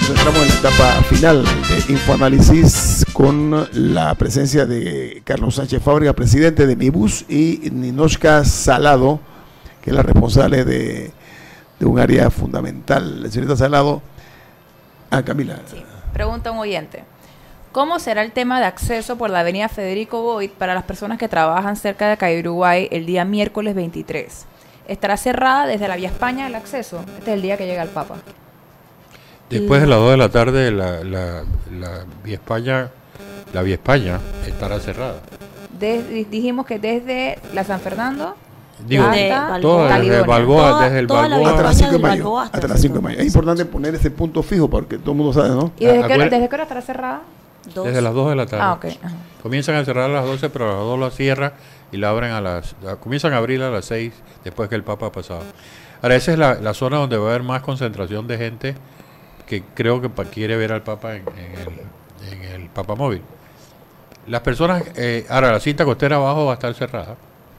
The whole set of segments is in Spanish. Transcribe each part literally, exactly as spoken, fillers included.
entramos en la etapa final de Infoanálisis con la presencia de Carlos Sánchez Fábrega, presidente de MIBUS, y Ninochka Salado, que es la responsable de, de un área fundamental. La señorita Salado. Ah, Camila. Sí. Pregunta un oyente. ¿Cómo será el tema de acceso por la avenida Federico Boyd para las personas que trabajan cerca de Calle Uruguay el día miércoles veintitrés? ¿Estará cerrada desde la Vía España el acceso? Este es el día que llega el Papa. Después de las dos de la tarde la, la, la Vía España, la Vía España estará cerrada. De, dijimos que desde la San Fernando Digo, hasta todo desde Balboa, Toda, desde el toda la Balboa hasta las cinco de mayo. Balboa Hasta las cinco de mayo. Es importante poner ese punto fijo porque todo el mundo sabe, ¿no? ¿Y desde, qué, Acuer- desde qué hora estará cerrada? Dos. Desde las dos de la tarde. Ah, ok. Ajá. Comienzan a cerrar a las doce, pero a las dos la cierran y la abren a las... a- comienzan a abrir a las seis después que el Papa ha pasado. Ahora, esa es la, la zona donde va a haber más concentración de gente que creo que pa- quiere ver al Papa en, en, el, en el Papa Móvil. Las personas... Eh, ahora, la cinta costera abajo va a estar cerrada.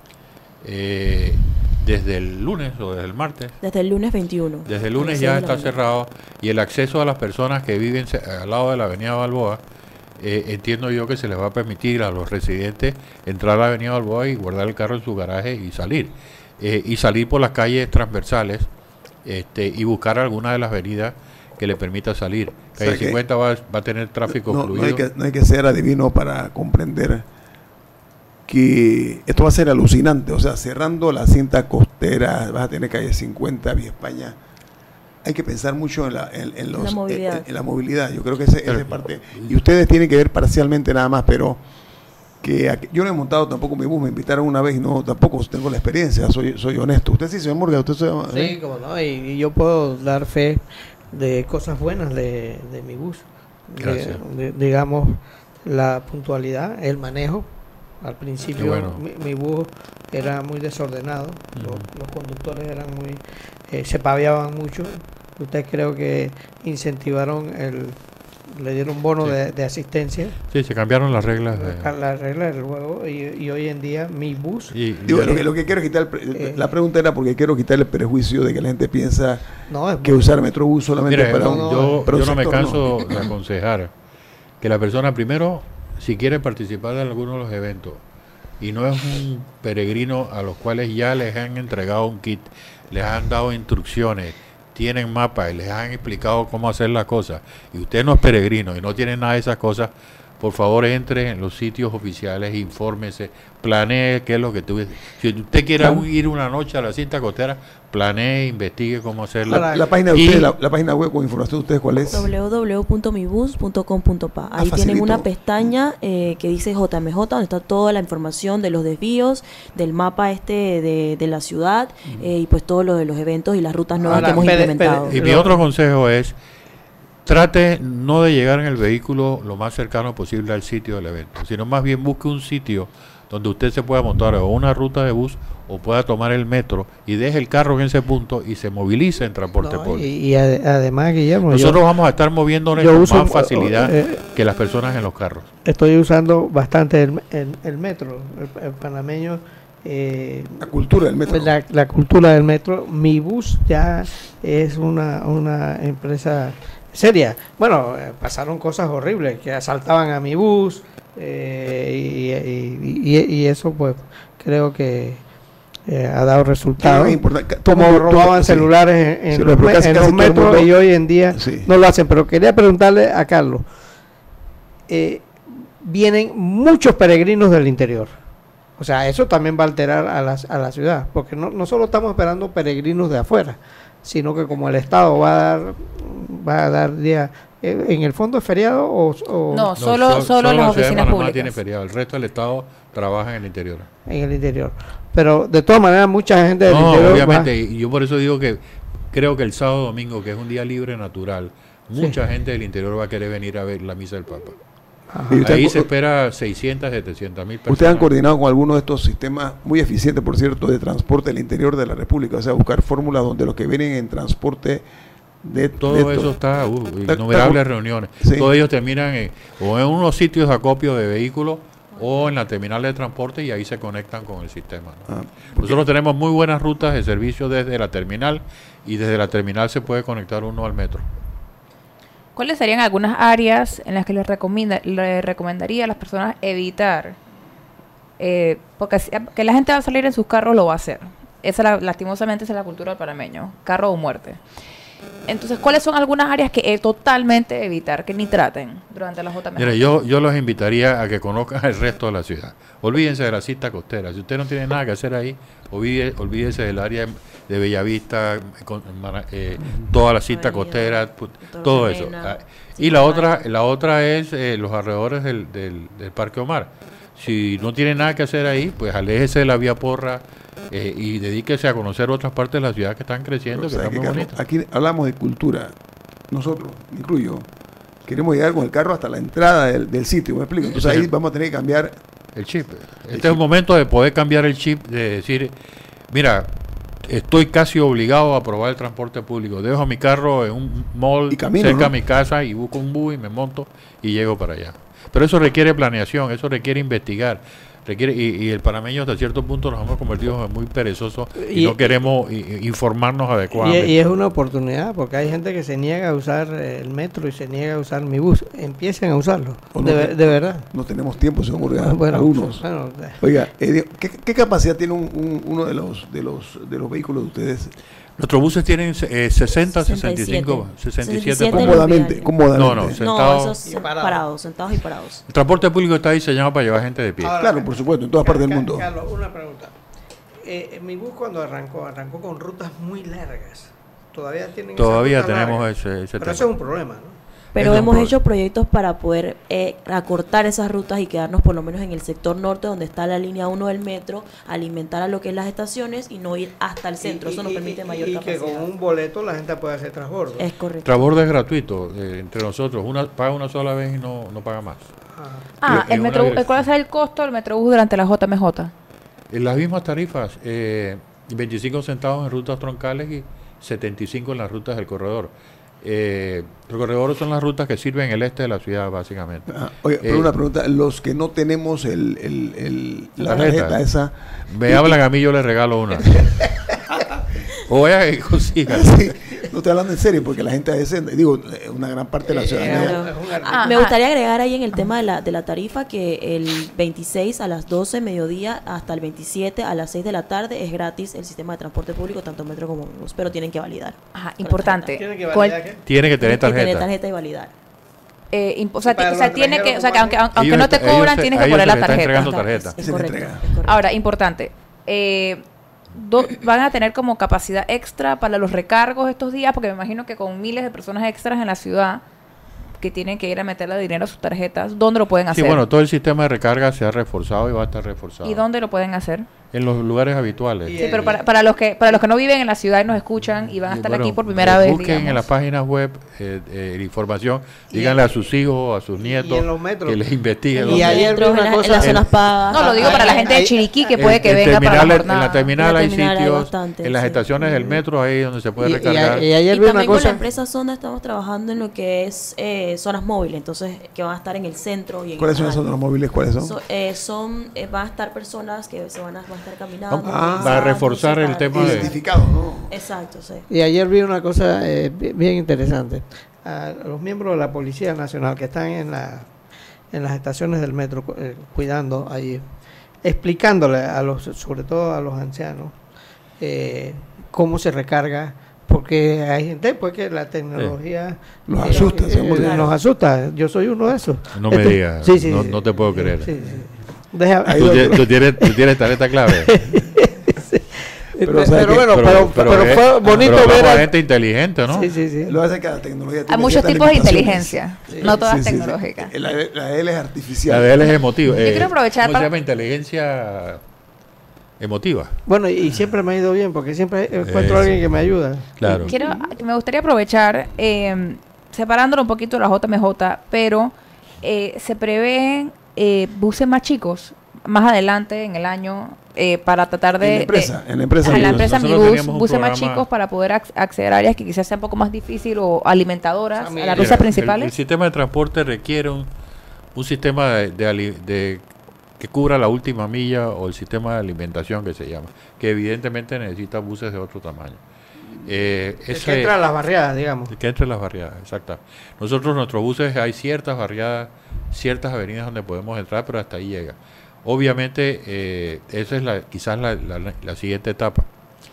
Eh, desde el lunes o desde el martes. Desde el lunes veintiuno. Desde el lunes A las ya seis de la está mañana. cerrado y el acceso a las personas que viven ce- al lado de la avenida Balboa, eh, entiendo yo que se les va a permitir a los residentes entrar a la avenida Balboa y guardar el carro en su garaje y salir. Eh, y salir por las calles transversales este, y buscar alguna de las avenidas que le permita salir. Calle O sea que cincuenta va, va a tener tráfico No, no fluido. hay que, no hay que ser adivino para comprender que esto va a ser alucinante. O sea, cerrando la cinta costera, vas a tener calle cincuenta, Vía España. Hay que pensar mucho en la, en, en los, La movilidad. en, en la movilidad. Yo creo que ese, esa es parte. Y ustedes tienen que ver parcialmente nada más, pero que aquí- yo no he montado tampoco mi bus, me invitaron una vez y no, tampoco tengo la experiencia, soy, soy honesto. Usted sí, señor Morgan, usted soy, Sí, como no, y, y yo puedo dar fe de cosas buenas de, de mi bus. De- Gracias. de- digamos, la puntualidad, el manejo. Al principio Qué bueno. mi, mi bus era muy desordenado, los, Ujú. los conductores eran muy, eh, se paviaban mucho. Ustedes creo que incentivaron el, le dieron bono Sí. de, de asistencia, Sí, se cambiaron las reglas. la, De, la regla del juego, y, y hoy en día mi bus y, Digo, lo, que, lo que quiero quitar, el pre- Eh. la pregunta era porque quiero quitar el prejuicio de que la gente piensa no es que usar Metrobús solamente Mire, para yo, un, yo, para un yo no me sector, canso de aconsejar que la persona primero, si quiere participar en alguno de los eventos y no es un peregrino a los cuales ya les han entregado un kit, les han dado instrucciones, tienen mapas y les han explicado cómo hacer las cosas, y usted no es peregrino y no tiene nada de esas cosas, por favor entre en los sitios oficiales, infórmese, planee qué es lo que tú... Si usted quiere Claro. ir una noche a la cinta costera, planee, investigue cómo hacerla. La, la página de Y- ustedes, la, la página web con información de ustedes, ¿cuál es? doble u doble u doble u punto mi bus punto com punto pa. Ah, Ahí tienen facilito. una pestaña eh, que dice J M J, donde está toda la información de los desvíos, del mapa este de, de la ciudad, eh, y pues todo lo de los eventos y las rutas nuevas Ahora, que hemos pere- implementado. pere- Y mi otro consejo es, trate no de llegar en el vehículo lo más cercano posible al sitio del evento, sino más bien busque un sitio donde usted se pueda montar o una ruta de bus o pueda tomar el metro y deje el carro en ese punto y se movilice en transporte No, y, público. y ade- además, Guillermo, yo Nosotros vamos a estar moviéndonos yo con uso, más facilidad eh, que las personas en los carros. estoy usando bastante el, el- el metro, el, el panameño, eh, La cultura del metro. la, la cultura del metro. Mi bus ya es una, una empresa seria. Bueno, eh, pasaron cosas horribles, que asaltaban a mi bus, eh, y, y- y- y eso pues creo que eh, ha dado resultados. Es importante. Todo Como mundo- todo- robaban sí. celulares en, en Sí, los, pero me- casi- en casi los todo el metros, mundo- y hoy en día Sí. no lo hacen. Pero quería preguntarle a Carlos, eh, vienen muchos peregrinos del interior. O sea, eso también va a alterar a la, a la ciudad, porque no, no solo estamos esperando peregrinos de afuera, sino que como el Estado va a dar, va a dar día, eh, en el fondo es feriado o, o No, No, solo, so- solo, la las ciudad de oficinas Panamá públicas. tiene feriado, el resto del estado trabaja en el interior. en el interior. Pero de todas maneras mucha gente del No, interior va- obviamente, y yo por eso digo que creo que el sábado domingo, que es un día libre natural, mucha gente del interior va a querer venir a ver la misa del Papa. Ajá. Y usted- Ahí se espera seiscientas, setecientas mil personas. Ustedes han coordinado con algunos de estos sistemas muy eficientes, por cierto, de transporte del interior de la República, o sea, buscar fórmulas donde los que vienen en transporte de Todo de eso to- está, uh, Está- innumerables está- reuniones. Sí. Todos ellos terminan en, o en unos sitios de acopio de vehículos o en la terminal de transporte y ahí se conectan con el sistema, ¿no? Ah, porque- Nosotros tenemos muy buenas rutas de servicio desde la terminal y desde la terminal se puede conectar uno al metro. ¿Cuáles serían algunas áreas en las que les, recomienda, les recomendaría a las personas evitar? Eh, porque si, que la gente va a salir en sus carros, lo va a hacer. Esa la, lastimosamente esa es la cultura del panameño, carro o muerte. Entonces, ¿cuáles son algunas áreas que eh, totalmente evitar, que ni traten durante la J M J? Mire, yo, yo los invitaría a que conozcan el resto de la ciudad. Olvídense de la cista costera. Si usted no tiene nada que hacer ahí, olvídese, olvídese del área de Bellavista, con, eh, toda la cista costera, todo eso. Ah, y la otra, la otra es eh, los alrededores del, del, del Parque Omar. Si no tiene nada que hacer ahí, pues aléjese de la vía Porra eh, y dedíquese a conocer otras partes de la ciudad que están creciendo, que están muy bonitas. Aquí hablamos de cultura. Nosotros, incluyo, queremos llegar con el carro hasta la entrada del, del sitio, ¿me explico? Entonces ahí vamos a tener que cambiar el chip. Este el es chip. un momento de poder cambiar el chip, de decir, mira, estoy casi obligado a probar el transporte público. Dejo mi carro en un mall Y camino, cerca ¿no? a mi casa y busco un bus y me monto y llego para allá. Pero eso requiere planeación, eso requiere investigar. requiere y, y el panameño hasta cierto punto nos hemos convertido en muy perezosos y, y no queremos y, informarnos adecuadamente. Y, y es una oportunidad, porque hay gente que se niega a usar el metro y se niega a usar mi bus. Empiecen a usarlo, no de, te, de verdad. No tenemos tiempo, según Morgan, bueno, algunos. Bueno, Oiga, eh, ¿qué, ¿qué capacidad tiene un, un, uno de los, de, los, de los vehículos de ustedes? Nuestros buses tienen eh, sesenta, sesenta y cinco, sesenta y siete. Cómodamente, cómodamente. No, no, sentados. No, esos parados. parados, sentados y parados. El transporte público está diseñado para llevar gente de pie. Ahora, claro, por supuesto, en todas partes del mundo. Carlos, una pregunta. Eh, mi bus cuando arrancó, arrancó con rutas muy largas. Todavía tienen Todavía esa ruta tenemos larga. ese, ese Pero tema. eso es un problema, ¿no? Pero Es hemos un hecho proyectos para poder eh, acortar esas rutas y quedarnos por lo menos en el sector norte donde está la línea uno del metro, alimentar a lo que es las estaciones y no ir hasta el centro. Y, Eso nos y, permite y, mayor y capacidad. que con un boleto la gente puede hacer transbordo. Es correcto. Transbordo es gratuito eh, entre nosotros. Una paga una sola vez y no, no paga más. Ah, en el una metro, dirección. ¿cuál es el costo del metrobús durante la J M J? En las mismas tarifas, eh, veinticinco centavos en rutas troncales y setenta y cinco en las rutas del corredor. Eh, los corredores son las rutas que sirven en el este de la ciudad, básicamente. Ah, oye, pero Eh, una pregunta, los que no tenemos el, el, el, la tarjeta. tarjeta esa, Me hablan a mí, yo les regalo una. O vaya que consigan. sí, no estoy hablando en serio, porque la gente a veces, digo, eh, una gran parte de la Eh, ciudadanía, es un- es un artículo. Ah, Me ah. gustaría agregar ahí en el tema de la, de la tarifa que el veintiséis a las doce mediodía hasta el veintisiete a las seis de la tarde es gratis el sistema de transporte público, tanto metro como bus, pero tienen que validar. Ajá, importante. ¿Tiene que ¿Cuál- validar qué? Tiene que tener Tienen que tener tarjeta. tarjeta y validar. eh, imp- o sea, Para ti- o sea, los tiene que, o sea, que aunque, extranjeros, aunque Ellos no te está- ellos cobran, se- tienes a que ellos poner se la les está tarjeta. entregando Está- tarjeta. Es, Se le correcto, entrega. es correcto. Ahora, importante. Eh, do- ¿Van a tener como capacidad extra para los recargos estos días? Porque me imagino que con miles de personas extras en la ciudad que tienen que ir a meterle dinero a sus tarjetas, ¿dónde lo pueden Sí, hacer? bueno, todo el sistema de recarga se ha reforzado y va a estar reforzado. ¿Y dónde lo pueden hacer? En los lugares habituales. Y Sí, el- pero para, para los que para los que no viven en la ciudad y nos escuchan y van a Y estar bueno, aquí por primera eh, vez, busquen en digamos. las páginas web eh, eh, la información, Y díganle en- a sus hijos, a sus y nietos en los metros. que les investiguen. Y dónde- ayer vi Metros, una en, la- en cosa- las zonas pagas. No, lo digo para la gente de Ahí- Chiriquí que en- puede que en venga para la terminales- jornada. En la terminal En la hay terminal hay sitios, bastante, en las sí. estaciones del metro ahí donde se puede Y, y, recargar. y ayer Y vi una también con la cosa. empresa Sonda estamos trabajando en lo que es eh, zonas móviles, entonces que van a estar en el centro y en ¿cuáles son el esos de los móviles? ¿Cuáles son? So- eh, son eh, van a estar personas que se van a, van a estar caminando. Ah, movilizando, va a reforzar el para- tema de- Identificados, ¿no? Exacto, sí. Y ayer vi una cosa eh, bi- bien interesante. A los miembros de la Policía Nacional que están en, la, en las estaciones del metro cu- eh, cuidando allí, explicándole a los, sobre todo a los ancianos, eh, cómo se recarga, porque hay gente pues que la tecnología Los eh, asusta, eh, seguro. eh, nos asusta. Yo soy uno de esos. No me Esto- digas, sí, sí, no, sí. no te puedo creer. Sí, sí. Deja- Ahí ¿Tú, lo- tienes, tú tienes, tú tienes tarjeta clave. Pero, pero, ¿sabe qué? bueno, pero, pero, es- fue bonito pero ver vamos a a- gente inteligente, ¿no? Sí, sí, sí. Lo que pasa es que la tecnología Hay tiene muchos ciertas tipos de limitaciones. inteligencia, Sí. no todas Sí, sí, sí. tecnológicas. La, de- la de él es artificial. La de él es emotiva. Yo quiero aprovechar ¿Cómo para- se llama? Inteligencia emotiva. Bueno, y, y siempre me ha ido bien porque siempre encuentro Eh, a alguien sí. que me ayuda. Claro. Quiero, me gustaría aprovechar, eh, separándolo un poquito de la J M J, pero eh, se prevén eh, buses más chicos más adelante en el año eh, para tratar de... en la empresa, de- en la empresa. a la amigos. empresa Nosotros Mibus, teníamos un buses más programa- chicos para poder ac- acceder a áreas que quizás sea un poco más difícil o alimentadoras Ah, a mira. las Mira, rutas el- principales. El, sistema de transporte requiere un, un sistema de, de ali- de- que cubra la última milla o el sistema de alimentación que se llama, que evidentemente necesita buses de otro tamaño. Eh, El ese- que entra a las barriadas, digamos. que entre las barriadas, exacto. Nosotros, nuestros buses, hay ciertas barriadas, ciertas avenidas donde podemos entrar, pero hasta ahí llega. Obviamente, eh, esa es la, quizás la, la- la siguiente etapa.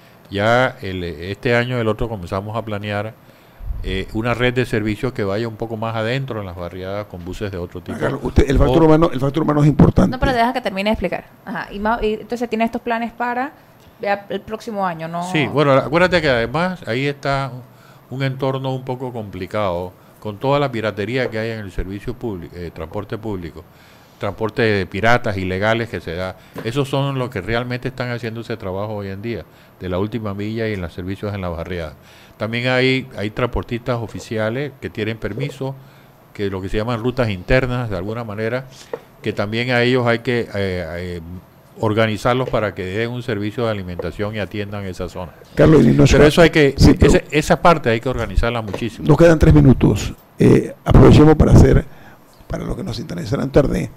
Ya el, este año, el otro, comenzamos a planear eh, una red de servicios que vaya un poco más adentro en las barriadas con buses de otro tipo. Carlos, usted, el factor O- humano, el factor humano es importante. No, pero deja que termine de explicar. Ajá. Y, ma- y entonces tiene estos planes para ya el próximo año, ¿no? Sí, bueno, acuérdate que además ahí está un entorno un poco complicado con toda la piratería que hay en el servicio público, eh, transporte público, transporte de piratas ilegales que se da. Esos son los que realmente están haciendo ese trabajo hoy en día, de la última milla y en los servicios en la barriada. También hay, hay transportistas oficiales que tienen permiso, que lo que se llaman rutas internas de alguna manera, que también a ellos hay que eh, eh, organizarlos para que den un servicio de alimentación y atiendan esa zona. Carlos, y nos- Pero eso hay que, Sí, pero ese- esa parte hay que organizarla muchísimo. nos quedan tres minutos. Eh, aprovechemos para hacer, para los que nos interesarán tarde,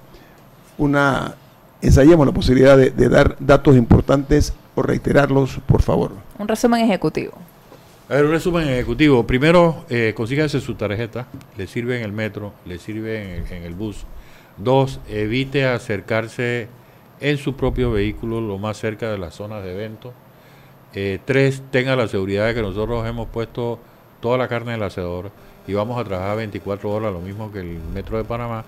una ensayemos la posibilidad de, de dar datos importantes o reiterarlos, por favor. Un resumen ejecutivo. A ver, un resumen ejecutivo. Primero, eh, consígase su tarjeta, le sirve en el metro, le sirve en, en el bus. Dos, evite acercarse en su propio vehículo lo más cerca de las zonas de evento. Eh, tres, tenga la seguridad de que nosotros hemos puesto toda la carne en el asador y vamos a trabajar veinticuatro horas, lo mismo que el Metro de Panamá,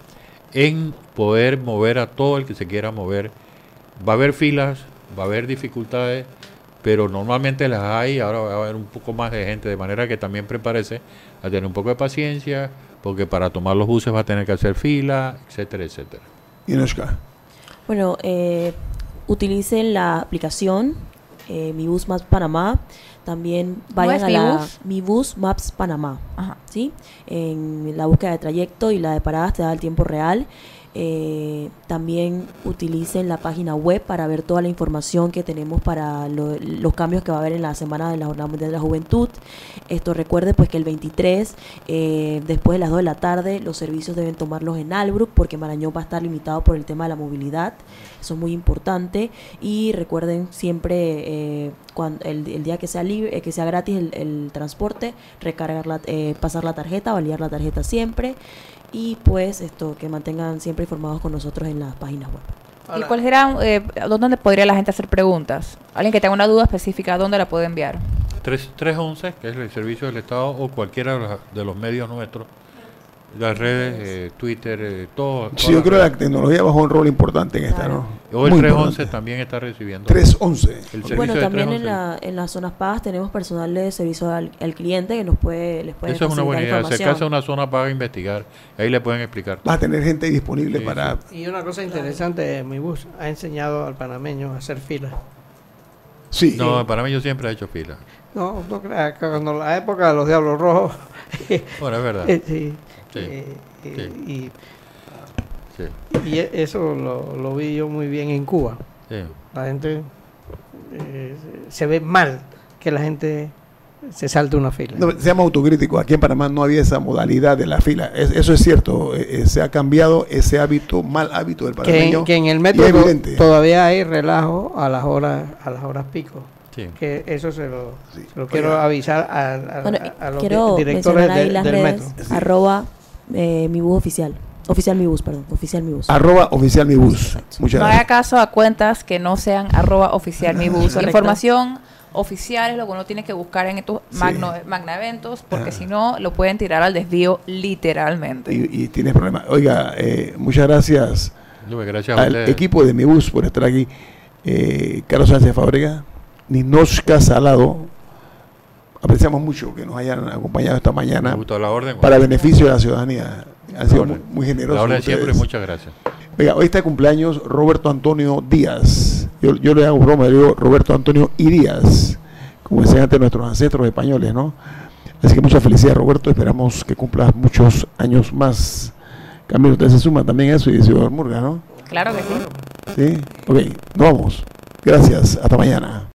en poder mover a todo el que se quiera mover. Va a haber filas, va a haber dificultades, pero normalmente las hay. Ahora va a haber un poco más de gente, de manera que también prepárese a tener un poco de paciencia, porque para tomar los buses va a tener que hacer fila, etcétera, etcétera. Y Noshka. Bueno, eh, utilicen la aplicación eh, Mi Bus Maps Panamá. También vayan es a Mi la Bus? Mi Bus Maps Panamá. Ajá. ¿Sí? En la búsqueda de trayecto y la de paradas te da el tiempo real. Eh, también utilicen la página web para ver toda la información que tenemos para lo- los cambios que va a haber en la semana de la Jornada Mundial de la Juventud. Esto recuerde pues que el veintitrés, eh, después de las dos de la tarde, los servicios deben tomarlos en Albrook porque Marañón va a estar limitado por el tema de la movilidad. Eso es muy importante. Y recuerden siempre eh, cuando el, el día que sea libre, eh, que sea gratis el, el transporte, recargar la, eh, pasar la tarjeta, validar la tarjeta siempre. Y pues esto, que mantengan siempre informados con nosotros en las páginas web. ¿Y cuál será, eh, dónde podría la gente hacer preguntas? Alguien que tenga una duda específica, ¿dónde la puede enviar? tres once, que es el servicio del Estado, o cualquiera de los, de los medios nuestros, las redes, eh, Twitter, eh, todo. Sí, yo creo que la tecnología bajó un rol importante en esta, Claro. ¿no? O el Muy tres once importante. también está recibiendo. tres once. El servicio Bueno, de también en, tres once. la, en las zonas pagas tenemos personal de servicio al, al cliente que nos puede, les puede Eso es una facilitar buena idea. información. Acercarse a una zona paga a investigar. Ahí le pueden explicar. Va a tener gente disponible Sí, para... Y una cosa interesante, mi bus ha enseñado al panameño a hacer fila. Sí. No, para mí yo siempre he hecho fila. No, no creas, que cuando la época de los Diablos Rojos, Bueno, es verdad. eh, sí, Sí, eh, eh, sí. Sí, y, y e- eso lo, lo vi yo muy bien en Cuba. sí. La gente eh, se ve mal que la gente se salte una fila. No, seamos autocríticos. Aquí en Panamá no había esa modalidad de la fila. Es- eso es cierto. eh, eh, se ha cambiado ese hábito, mal hábito del que, panameño. que en el y metro es to- evidente. todavía hay relajo a las horas a las horas pico. Sí. Que eso se lo, Sí. se lo quiero Oiga. avisar a, a- Bueno, a- a los quiero di- directores mencionar ahí de- las del redes, metro. Sí. arroba eh, mi bus oficial. Oficial mi bus, perdón. Oficial mi bus. Arroba oficial mi bus. Exacto. Muchas No haga gracias. caso a cuentas que no sean arroba oficial mi bus. Correcto. Información oficial es lo que uno tiene que buscar en estos Sí. magno, magna eventos, porque Ah. si no lo pueden tirar al desvío literalmente. Y, y tienes problemas. Oiga, eh, muchas gracias Yo, gracias a al ustedes. equipo de mi bus por estar aquí. Eh, Carlos Sánchez Fábrega, Ninoshka Salado. Apreciamos mucho que nos hayan acompañado esta Me mañana gustó la orden. para beneficio de la ciudadanía. Han sido muy, orden. muy generosos. La orden ustedes. siempre, muchas gracias. Oiga, hoy está de cumpleaños Roberto Antonio Díaz. Yo, yo le hago broma, le digo Roberto Antonio y Díaz, como decían antes nuestros ancestros españoles, ¿no? Así que mucha felicidad, Roberto. Esperamos que cumplas muchos años más. Camilo, usted se suma también a eso y Ciudad Murga, ¿no? Claro que sí. Sí. Ok, nos vamos. Gracias. Hasta mañana.